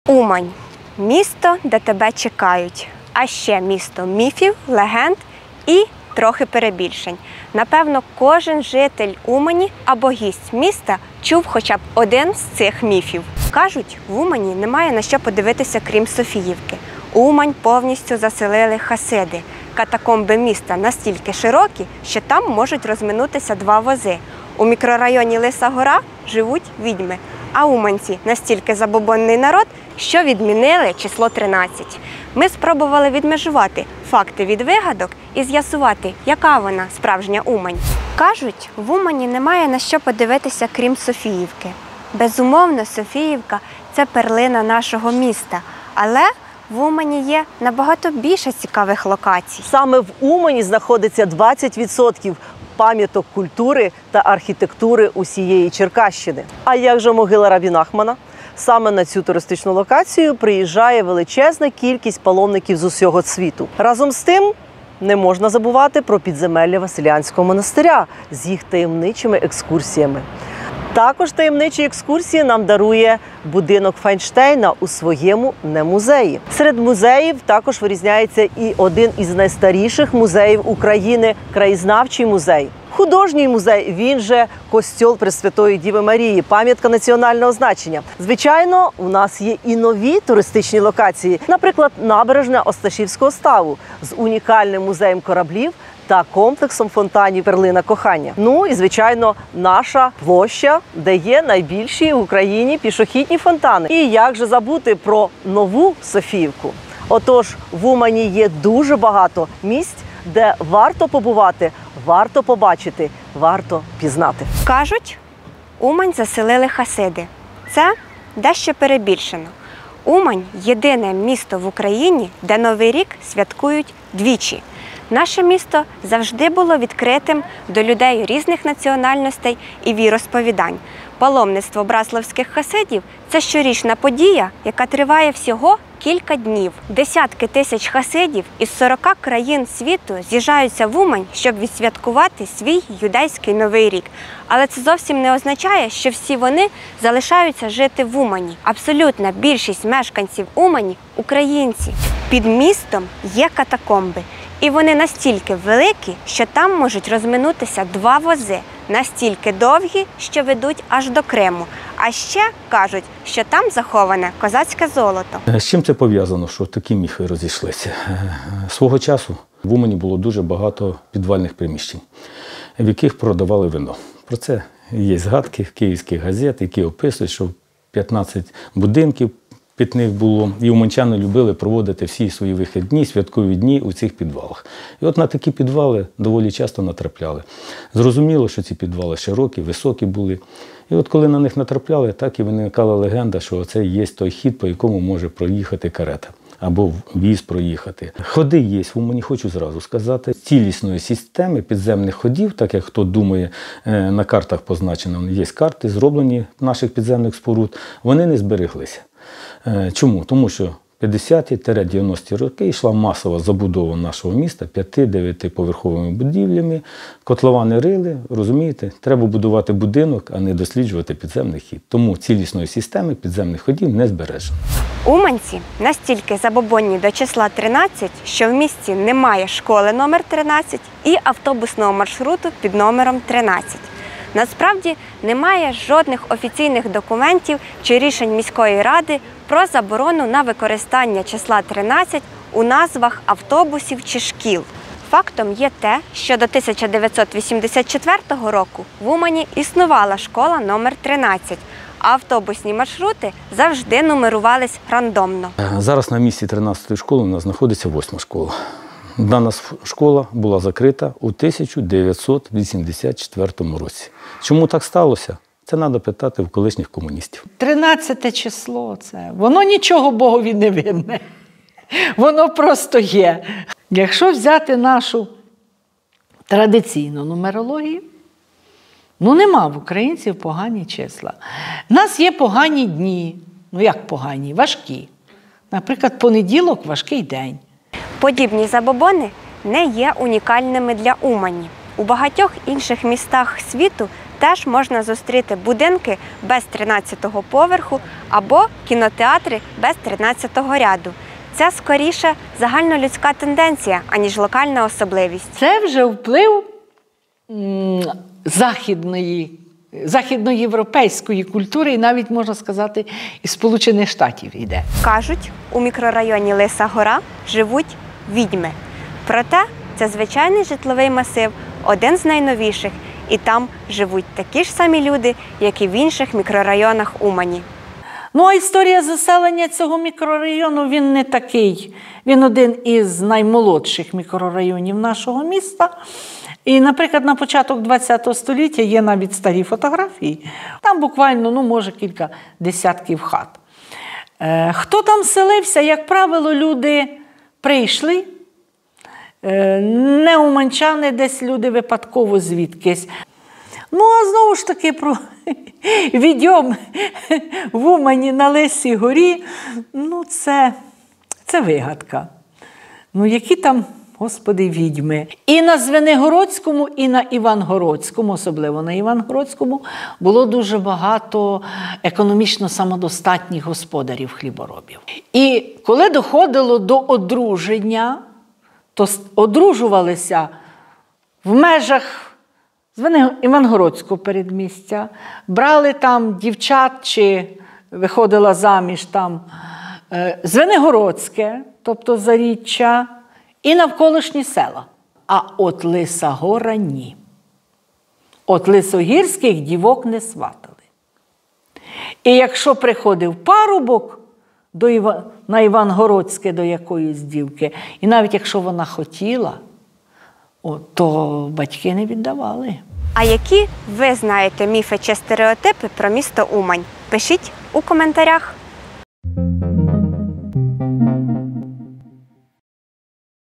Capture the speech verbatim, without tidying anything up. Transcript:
Умань – місто, де тебе чекають. А ще місто міфів, легенд і трохи перебільшень. Напевно, кожен житель Умані або гість міста чув хоча б один з цих міфів. Кажуть, в Умані немає на що подивитися, крім Софіївки. Умань повністю заселили хасиди. Катакомби міста настільки широкі, що там можуть розминутися два вози. У мікрорайоні Лиса Гора живуть відьми. А уманці настільки забобонний народ, що відмінили число тринадцять. Ми спробували відмежувати факти від вигадок і з'ясувати, яка вона справжня Умань. Кажуть, в Умані немає на що подивитися, крім Софіївки. Безумовно, Софіївка – це перлина нашого міста, але в Умані є набагато більше цікавих локацій. Саме в Умані знаходиться двадцять відсотків пам'яток культури та архітектури усієї Черкащини. А як же могила Рабі Нахмана? Саме на цю туристичну локацію приїжджає величезна кількість паломників з усього світу. Разом з тим, не можна забувати про підземелля Василянського монастиря з їх таємничими екскурсіями. Також таємничі екскурсії нам дарує будинок Файнштейна у своєму немузеї. Серед музеїв також вирізняється і один із найстаріших музеїв України – краєзнавчий музей. Художній музей, він же Костьол Пресвятої Діви Марії, пам'ятка національного значення. Звичайно, у нас є і нові туристичні локації, наприклад, набережна Осташівського ставу з унікальним музеєм кораблів та комплексом фонтанів «Перлина кохання». Ну і, звичайно, наша площа, де є найбільші в Україні пішохідні фонтани. І як же забути про нову Софіївку? Отож, в Умані є дуже багато місць, де варто побувати, варто побачити, варто пізнати. Кажуть, Умань заселили хасиди. Це дещо перебільшено. Умань – єдине місто в Україні, де Новий рік святкують двічі. Наше місто завжди було відкритим до людей різних національностей і віросповідань. Паломництво браславських хасидів – це щорічна подія, яка триває всього кілька днів. Десятки тисяч хасидів із сорока країн світу з'їжджаються в Умань, щоб відсвяткувати свій юдейський Новий рік. Але це зовсім не означає, що всі вони залишаються жити в Умані. Абсолютна більшість мешканців Умані – українці. Під містом є катакомби. І вони настільки великі, що там можуть розминутися два вози, настільки довгі, що ведуть аж до Криму. А ще кажуть, що там заховане козацьке золото. З чим це пов'язано, що такі міфи розійшлися? Свого часу в Умані було дуже багато підвальних приміщень, в яких продавали вино. Про це є згадки київських газет, які описують, що п'ятнадцять будинків питних було, і уманчани любили проводити всі свої вихідні, святкові дні у цих підвалах. І от на такі підвали доволі часто натрапляли. Зрозуміло, що ці підвали широкі, високі були. І от коли на них натрапляли, так і виникала легенда, що це є той хід, по якому може проїхати карета або віз проїхати. Ходи є, в Умані, хочу зразу сказати, цілісної системи підземних ходів, так як хто думає, на картах позначено, є карти, зроблені наших підземних споруд, вони не збереглися. Чому? Тому що п'ятдесяті-дев'яності роки йшла масова забудова нашого міста п'яти-дев'ятиповерховими будівлями, котловани рили, розумієте, треба будувати будинок, а не досліджувати підземний хід. Тому цілісної системи підземних ходів не збережено. Уманці настільки забобонні до числа тринадцять, що в місті немає школи номер тринадцять і автобусного маршруту під номером тринадцять. Насправді, немає жодних офіційних документів чи рішень міської ради про заборону на використання числа тринадцять у назвах автобусів чи шкіл. Фактом є те, що до тисяча дев'ятсот вісімдесят четвертого року в Умані існувала школа номер тринадцять, а автобусні маршрути завжди нумерувались рандомно. Зараз на місці тринадцятої школи у нас знаходиться восьма школа. Дана школа була закрита у тисяча дев'ятсот вісімдесят четвертому році. Чому так сталося? Це треба питати в колишніх комуністів. тринадцяте число – це, воно нічого Богові не винне. Воно просто є. Якщо взяти нашу традиційну нумерологію, ну нема в українців погані числа. У нас є погані дні. Ну як погані? Важкі. Наприклад, понеділок – важкий день. Подібні забобони не є унікальними для Умані. У багатьох інших містах світу теж можна зустріти будинки без тринадцятого поверху або кінотеатри без тринадцятого ряду. Це скоріше загальнолюдська тенденція, аніж локальна особливість. Це вже вплив м, західної, західноєвропейської культури і навіть, можна сказати, із Сполучених Штатів йде. Кажуть, у мікрорайоні Лиса Гора живуть відьми. Проте це звичайний житловий масив, один з найновіших, і там живуть такі ж самі люди, як і в інших мікрорайонах Умані. Ну, а історія заселення цього мікрорайону, він не такий. Він один із наймолодших мікрорайонів нашого міста. І, наприклад, на початок ХХ століття є навіть старі фотографії. Там буквально, ну, може, кілька десятків хат. Е, хто там селився? Як правило, люди прийшли. Е, не уманчани, десь люди випадково звідкись. Ну, а знову ж таки, про відьом в Умані на Лисій Горі, ну, це, це вигадка. Ну, які там, Господи, відьми. І на Звенигородському, і на Івангородському, особливо на Івангородському, було дуже багато економічно самодостатніх господарів-хліборобів. І коли доходило до одруження, то одружувалися в межах Івангородського передмістя, брали там дівчат, чи виходила заміж там Звенигородське, тобто Заріччя, і навколишні села. А от Лиса Гора – ні. От лисогірських дівок не сватали. І якщо приходив парубок до Іва... на Івангородське до якоїсь дівки, і навіть якщо вона хотіла, о, то батьки не віддавали. А які ви знаєте міфи чи стереотипи про місто Умань? Пишіть у коментарях.